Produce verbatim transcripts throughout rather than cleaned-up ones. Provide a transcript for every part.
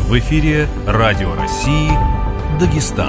В эфире Радио России, Дагестан.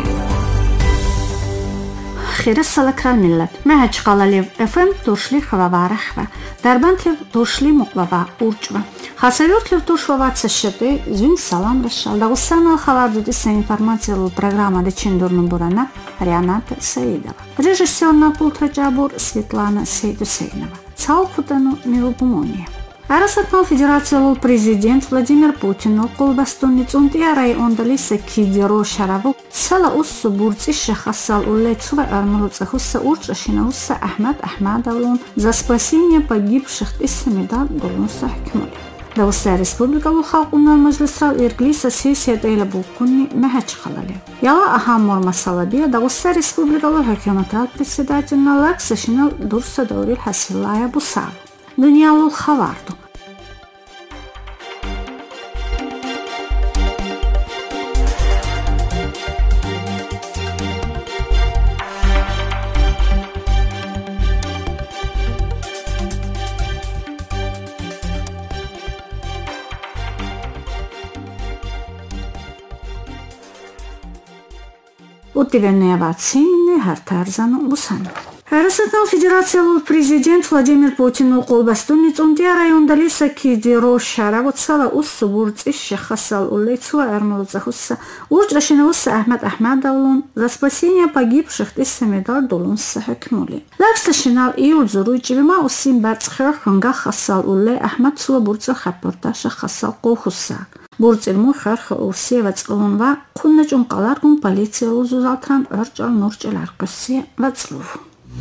خير السلام ملت ما هجقالي افم توشلي خبا رخبا دربنت توشلي مقبا урчва хасавёрт лев тушва цешете зин салам рашал дагыстан хабар дудиса информациялы программа дечендурну бурана Рианата Саидова, режиссер на пултраджабур Светлана Сейдусейнова, цаукутану милупумония. Арасатнал федерациялы президент Владимир Путин около бастунниц унтия райондалиса кидеро шараву цала уссу бурциша хасал улецува армуруцахусса урчашинауса Ахмад Ахмадовлун за спасение погибших из медаль Дулунса Хикмули. Дагыстан Республикалу халқунан маҗлисрал ирглиса сессияда эле булкунни мәһәч халале. Яла ахаммор масалабия Дагыстан Республикалу хөкүмәт председателина лаксашинал дурса даурил хасиллая бусал. Дунялу хаварду. Утивенная вакцины хартарзану бусану. Арасатнал федерациялы президент Владимир Путин около бастунниц унтия райондалиса кидеро шараву цала уссу бурциша хасал улецува армуруцахусса урчашинауса Ахмад Ахмадовлун за спасение погибших из медаль Дулунса Хикмули. Лаксашинал июль зуруйчибима усим барцхер хунга хасал уле Ахмад суа бурца хапорташа хасал кохуса. Бурцилму харха урсия вацлунва кунначун каларгун полициялы зузалтран орчал нурчал аркаси вацлув.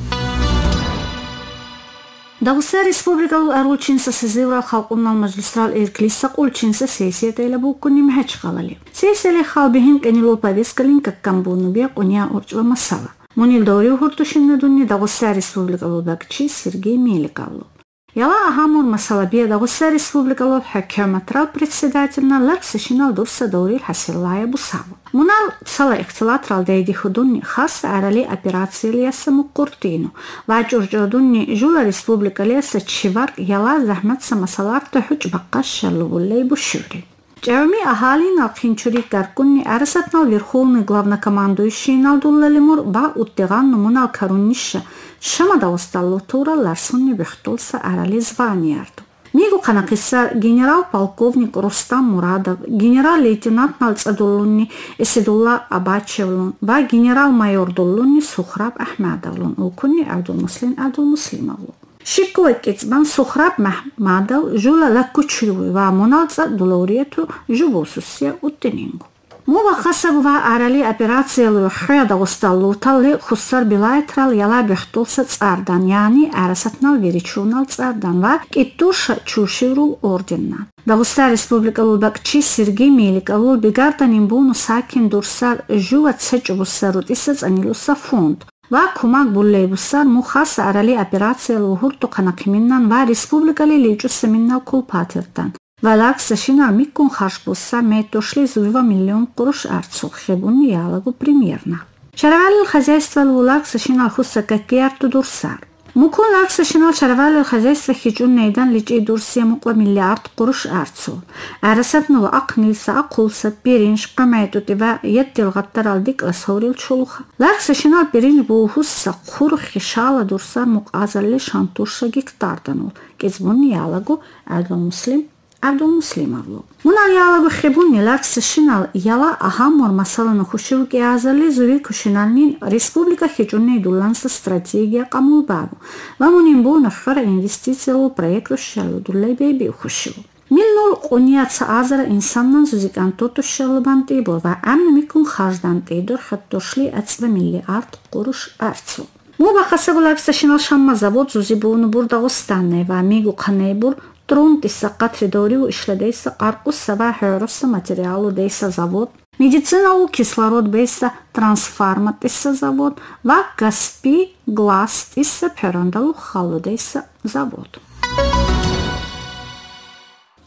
Дагыстан Республикалу арулчинса сизивра халқуннал маҗлисрал ирклиса қулчинса сессияда эле булкунни мәһәч қалали. Сессияле халбихин кенилу повесткалин каккамбуну бе қуния урчва масала. Мунил дори хуртушинна дунни Дагыстан Республикалу бакчи Сергей Меликовлу. Яла ахамур масалабия Дагыстан Республикалу хөкүмәт председателина лаксашинал дурса даурил хасиллая бусаву. Мунал цала ихтилатрал дейди худунни хаса арали операции леса муккуртину. Вачуржодунни жула республика леса чивар яла захматса масаларта хуч баққаш шаллубуллей бушури. Джавми ахалин алхинчури гаркунни арасатнал верховный главнокомандующий Налдулла Лемур ба уттиганну мунал карунниша шама Дагысталлу тура ларсунни бихтулса арали званиярду. Мигу канакиса генерал-полковник Рустам Мурадов, генерал-лейтенант Налцадуллунни Эсидулла Абачевлун ва генерал-майор Дуллунни Сухраб Ахмадовлун укунни Абдулмуслим Абдулмуслимовлун. Шиккует кецбан Сухраб Махмадов жула лаккучуи ва муналца дулауриету жубусусия уттенингу. Мова хасабу ва арали операциялы хэ Дагысталлу талли хуссар билайтрал яла бихтулса цардан, яни арасатнал веричунал цардан ва киттуша чуширу орденна. Дагыстан Республикалу бакчи Сергей Меликовлу бигарданин буну сакин дурсар жуа цечубуссарут исац анилуса фонд. Ва кумак буллейбуссар мухаса арали операциялы хурту канакиминнан ва республикали лечуса миннал кулпатиртан. Валаксашинал миккун харшбусса метошли зуйва миллион куруш арцу хебунни ялагу примерно. Шаравали хозяйство лаксашинал хусса какиарту дурсар. Мукун лаксашинал шаравали хозяйство хиджун нейдан личи дурсия мукла миллиард куруш арцу. Арасатнул акнилса акулса пиринш камайтути ва еттил гаттарал дик асхорил чулуха. Лаксашинал пиринш буухусса кур хишала дурсар муказалли шантурша гектарданул. Кезбунни ялагу Абдулмуслим Абдулмуслимовлу. Мунал ялагу хебунни лаксашинал яла ахаммор масалану хушивки азали зуви кушиналнин республика хиджунни дулланса стратегия камулбабу. Ва мунин бу нахара инвестициялу проекту шалу дуллай бейби хушиву. Милнул қунияца азара инсаннан зузикантоту шалубанти бу ва амни микун хажданти дур хаттошли ацва миллиард куруш арцу. Муба хасабу лаксашинал шамма завод зузи буну бур Дагыстанне ва мигу қаней бур Трун тиса катри дориву ишладейса аркуса ва хероса материалу дейса завод, медициналу кислород бейса трансфарма тиса завод, ва гаспи глас тиса перандалу халу дейса завод.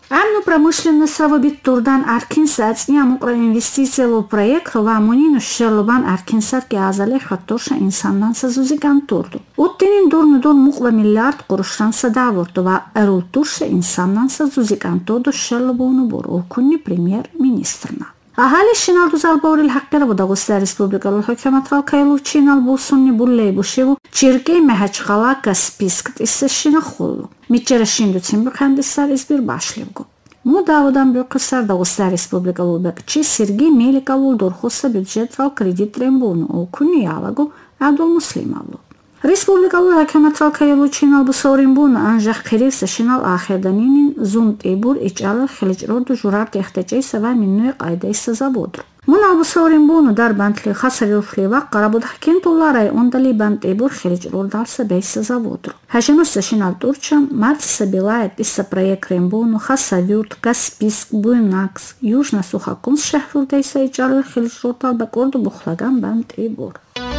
Амну-промышленность сравобит турдан аркинса ацния муқра инвестициялу проект ва амунину шерлубан аркинсар ки азале хаттоша инсандан сазузиган турду. Уттинин дурнудур муқра миллиард қурушран садавурду ва арултурша инсандан сазузиган турду шерлубуну бур укунни премьер-министрна. Ahali шинал дузалбаурил хаққира бу Дағустан Республикалу ҳукуматрал кайлу чинал бу сунни буллей бушиву чиркей меҳачқала каспискт иссашина хуллу. Мичера шинду цимбу хандисар избир башливгу. Му давудан бюқисар Дағустан Республикалу бекчи Сергей Меликалу дурхуса бюджетрал кредит рембуну окуни ялагу Абдул Муслималу. Республикалу ҳукуматрал кайлу чинал бу соринбуну анжақ қиривса шинал ахирданинин зунт эбур ичала хилиҷрорду журар техтачайса ва миннуи қайдайса заводру. Мунал бу соринбуну дар бантли хасавилфли ва қарабудахкин тулларай ондали бант эбур хилиҷрор далса бейса заводру. Ҳашинуса шинал турчам марциса билайет исса проект рембуну хасавюрт Каспийск Буйнакс Южно-Сухокумск шаҳрурдайса ичала хилиҷрор дал ба корду бухлаган бант эбур.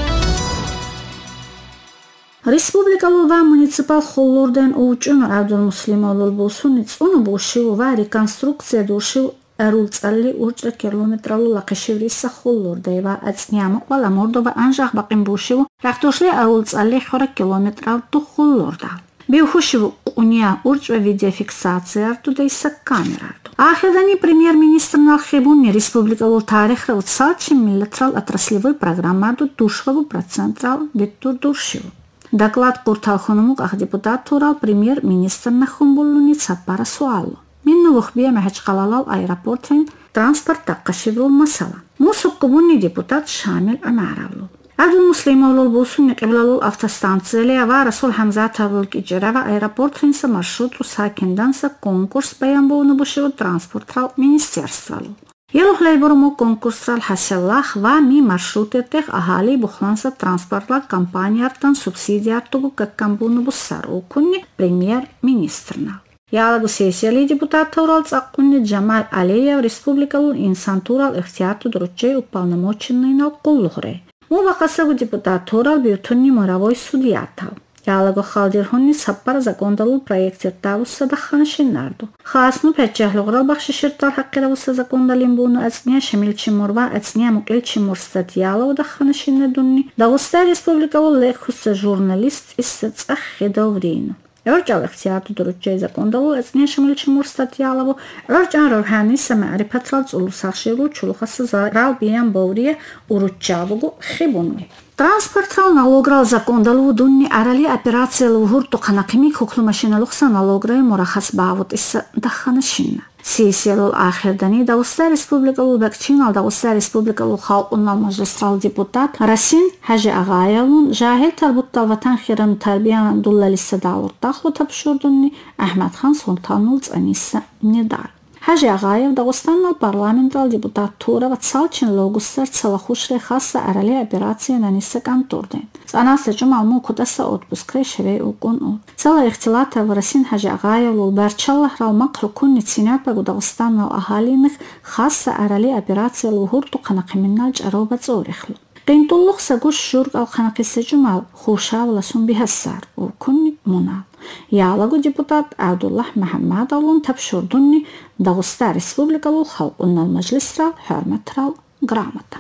Республикалу ва муниципал холлорден оучуну Абдул Муслималу бусуни цуну бушиву ва реконструкция душиву арулцалли урчра километралу лақишивриса холлордай ва ацниамуқ ва ламорду ва анжақ бақим бушиву рахтошли арулцалли хора километрал ту холлорда. Биухушиву уния урчра видеофиксация артудайса камерарду. Ахирдани премьер-министрнал хибунни республикалу тарихра утсалчин миллатрал отраслевой программарду душваву процентрал биттур душиву. Доклад Курталхунумук ах депутат турал премьер-министр нахумбуллуни цаппара суалу. Минну вухбия мехачкалалал аэропортрин транспорт таққашиврул масала. Мусуккубунни депутат Шамил Амаравлу. Абдул Муслималу бусунни қиблалул автостанциялия ва Расул Хамзатавлу киҷарава аэропортринса маршрутру сакинданса конкурс баянбуну бушиву транспортрал министерствалу. Елухлайбуруму конкурсрал ҳасиллах ва ми маршрутертех аҳали бухланса транспортлар компанияртан субсидияртугу каккамбуну буссар укунни премьер-министрнал. Ялагу сессияли депутат турал цаққунни Джамал Алиев республикалу инсан турал ихтиярту дуруччай уполномоченныйнал қуллухре. Му бақасагу депутат турал бютунни моравой судиятал. Ялагу халдирхунни саппар закондалу проектертавусса дахханашиннарду. Хасну печаҳлуғрал бахшиширтал ҳаққиравусса закондалинбуну ацния шамилчимур ва ацния муқилчимур статьялаву дахханашиннадунни Дағустан Республикалу лекхусса журналист исса цаххи даврину. Örcan ixtiyarı durutçay zakondalу ацния шамилчимур статьялаву örcan равҳаниса маърифатral цулусахширу чулухаса зарал биям баврия урутчавугу хибунни. Транспортрал налограл закондалу дунни арали операциялу ҳурту қанақими куклумашиналухса налограи мураххас баавуд исса дахханашинна. Сессиялу ахирдани Дағустан Республикалу бекчинал Дағустан Республикалу халқуннал маҷлисрал депутат Расин Ҳаҷи Ағаевлун жаҳил тарбуттал ватан хирану тарбиян дуллалисса даъвуртахлу табшурдунни Аҳмадхан Султанул цӀанисса медал. Ҳаҷи Ағаев Дағустаннал парламентрал депутат тура ва цалчин логуссар цалахушре хасса арали операция нанисса кантурден. ЦӀанаса ҷумалму кудаса отпускре шавей укун уд. Цала ихтилата ва Расин Ҳаҷи Ағаевлу барчаллаҳрал мақру кунни цинапагу Дағустаннал аҳалиних хасса арали операциялу ҳурту қанақиминнал ҷароба цӀорихлу. Qintulluqsa guş şurq al qanaqisa ҷумал хушавласун биҳассар укунни мунал. Ялагу депутат Абдуллаҳ Муҳаммадовлун табшурдунни Дағустан Республикалу халқуннал маҷлисрал ҳурматрал грамота.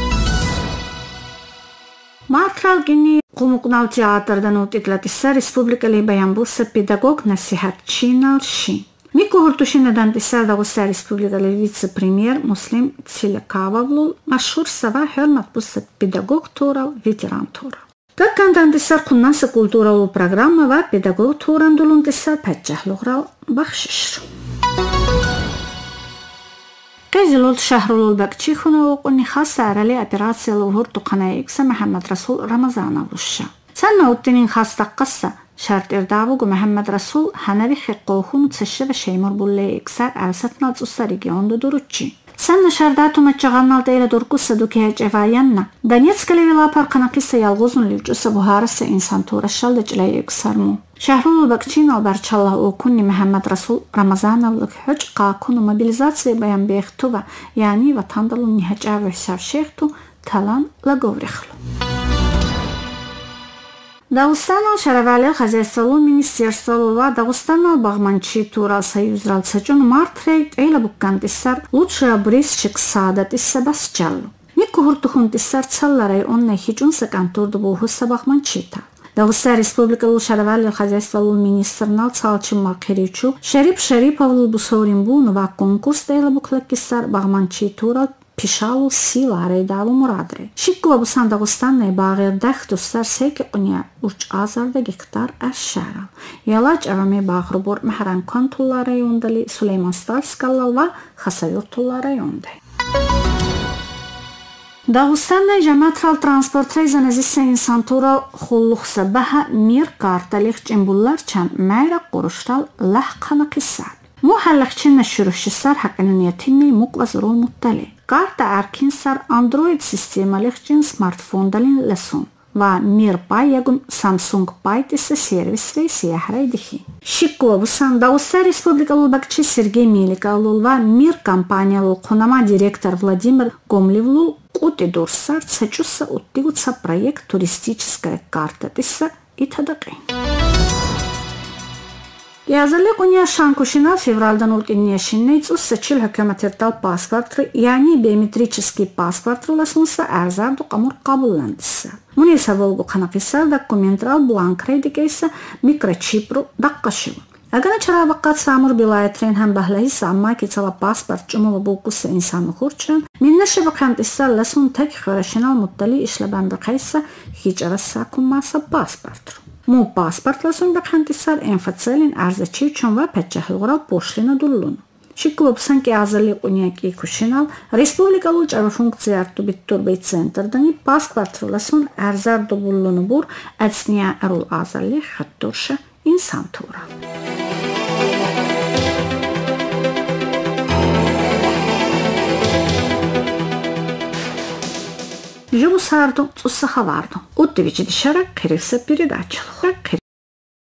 Мартрал гини қумуқнал театрдан утитлатисса республикали баянбулса педагог насиҳатчинал шин. Микуҳуртушинадан тисар Дағустан Республикали вице-премьер Муслим Цилекававлу машҳурса ва ҳурмат буса педагог турал ветеран турал. Каккандан тисар қуннаса культуралу программа ва педагог турандулун тисар паҷҷаҳлуғрал бахшишру. Қезилул шаҳрулул бакчи хунавуқуни хаса арали операциялу ҳурту қанаикса Муҳаммад Расул Рамазановлуша. Санна уттинин хастаққаса шартирдавугу Муҳаммад Расул ҳанави хиққохуну цаша ва шеймур булле иксар арсатнал цуса регионду дуруччи. Санна шардату маччағаннал дейла дуркуса дукеҳаҷеваянна. Донецкали вилапар қанақиса ялғузун ливҷуса буҳараса инсан турашал даҷлай иксарму. Шаҳрулул бакчинал барчалла окунни Муҳаммад Расул Рамазановлук ҳуҷ қаъкуну мобилизация баян бехтува яъни ватандалу ниҳаҷаву ҳисавшехту талан лаговрихлу. Дагъустанал шаравали хозяйстволу министерстволу ва Дагъустанал багманчи Турал союз ралцачун мартрейт эйла буккантиссар лучшая брисчик саадатисса басчаллу. Никку хуртухунтиссар цалларай оннай хичун сакантурду бухусса багманчита. Дагъуста республикалу шаравали хозяйстволу министрнал цалчин мақиричу Шарип Шариповлу бусоринбуну ва конкурс эйла буклакиссар багманчи Турал пишалу сила рейдалу мурадре. Шиккува бусан Дагъустаннай бағир дахтуссар сейки қуния урч азарда гектар ашшарал. Ялач аваме бағру бор махран контулла райондали Сулейманстальскаллал ва Хасавюртулла райондай. Дагъустаннай жаматрал транспорт рейзаназисса инсан турал хуллухса баха мир карталих чимбулларчан майра қуруштал лахқана қиссад. مو حلقچن نشروش سر حقنیتینی مقوز رو مطلع. کارت ارکین سر اندروید سیستم لخچن سمارتفون دلین لسون و میر پای یگون سامسونگ پای تیس سرویس ری سیاه رای دخی. شکو بسان داوستا республикалу бакчи Сергей Меликалу ва мир компаниялу қонама директор Владимир Гомлевлу ути дурсар цачуса уттигуца проект туристическая карта тиса и тадақи. Yazılı Qunya Şankuşina fevraldan ulkiniyashинней цус сачил hükümetертал паспортры, yani biometrический паспортры ласунса арзарду qamur qabullандissa. Munisa volgu qanaqissar документрал бланк рейдикейса микрочипру daqqashivu. Agana chara vaqat samur bilayatrен ham bahlahissa amma kitsala паспорт чумова bulqussa insanu khurchan minna shibaqantissa lasun tak khurashinal muttali ishlaban biqaysa hijarassakum masa паспортру. Му паспортлаsun бахантисар энфацелин арзачичун ва пачаhlugral пошлина дуллун. Шиккуба бусан ки азали Qunya кушинал республикалу чара функциярту биттурбей центрдани паспортлаsun арзарду буллуну бур ацния арул азали хаттурша инсан тура. Живу сарду, цусса хаварду. Уттевичи дишара кирилса передачалу.